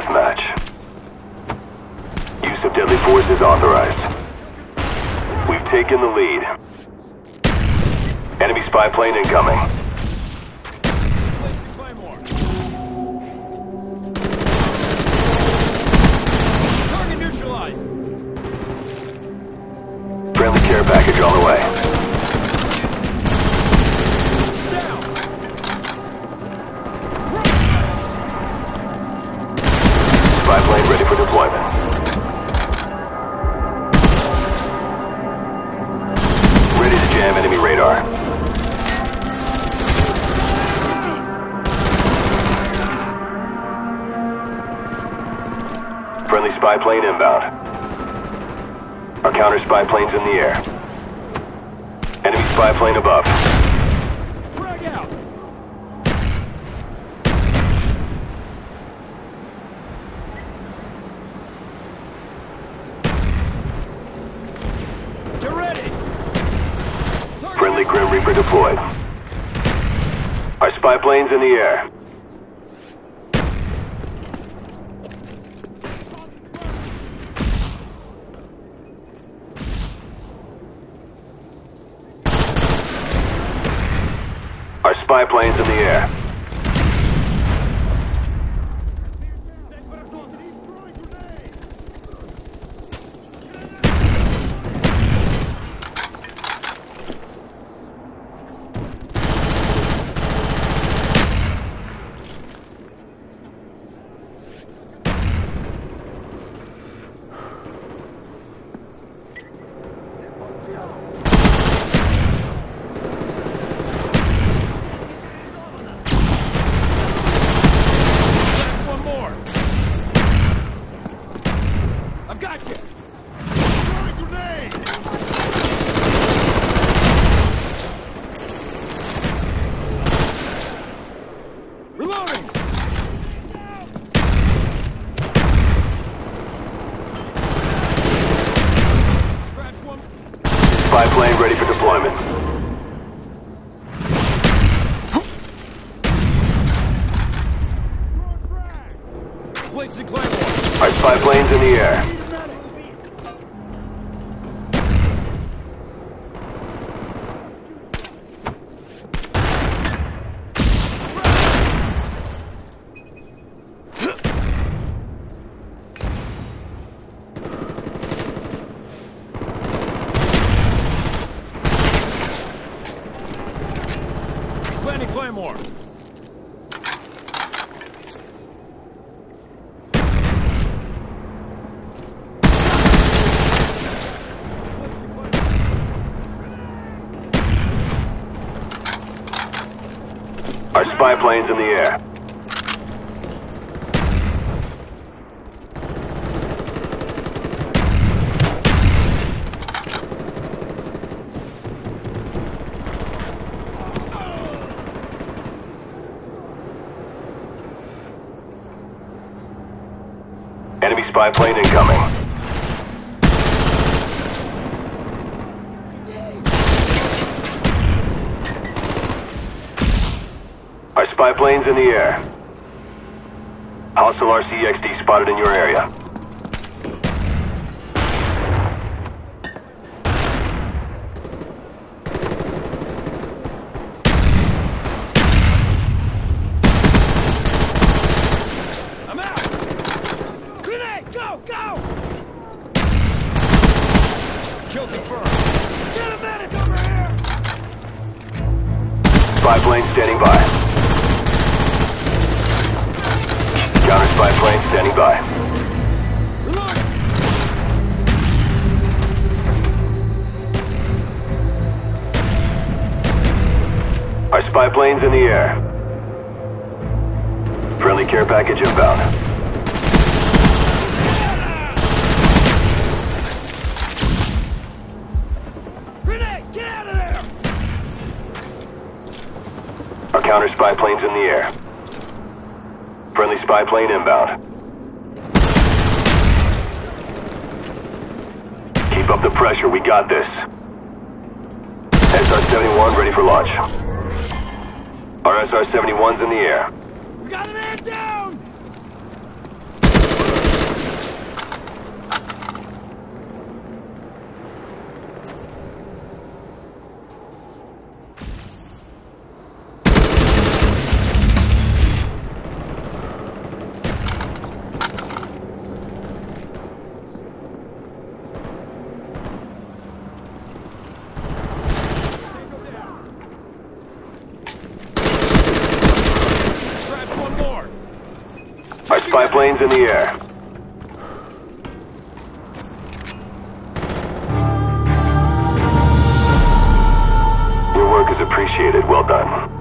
deathmatch. Use of deadly force is authorized. We've taken the lead. Enemy spy plane incoming. Target neutralized. Friendly care package on the way. Down. Spy plane ready for deployment. Ready to jam enemy radar. Friendly spy plane inbound. Our counter spy plane's in the air. Enemy spy plane above. Frag out. Get ready. Target Friendly Grim Reaper deployed. Our spy plane's in the air. Our spy plane's in the air. That's one more. I've got you. Throwing grenade. Reloading. Scratch one. Spy plane ready for deployment. Plates and Claymore. Our spy plane's in the air. Planting Claymore. Our spy plane's in the air. Enemy spy plane incoming. Our spy plane's in the air. Hostile RCXD spotted in your area. I'm out. Grenade. Go. Go. Kill confirmed. Get a medic over here. Spy plane standing by. Counter spy plane standing by. Reloading. Our spy plane's in the air. Friendly care package inbound. Grenade. Get out of there. Our counter spy plane's in the air. Friendly spy plane inbound. Keep up the pressure, we got this. SR-71 ready for launch. Our SR-71's in the air. We got a man down. spy planes in the air. Your work is appreciated. Well done.